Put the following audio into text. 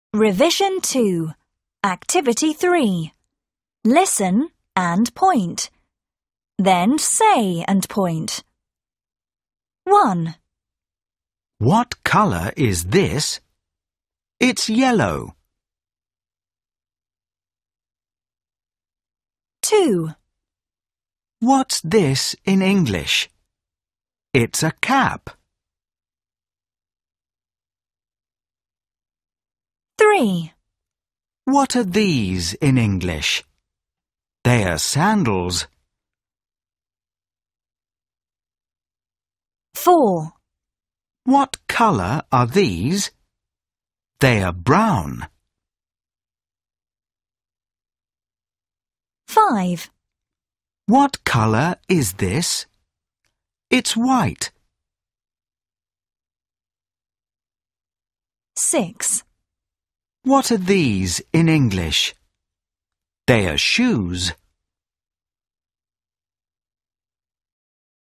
Revision 2. Activity 3. Listen and point. Then say and point. 1. What colour is this? It's yellow. 2. What's this in English? It's a cap. 3. What are these in English? They are sandals. 4. What colour are these? They are brown. 5. What colour is this? It's white. 6. What are these in English? They are shoes.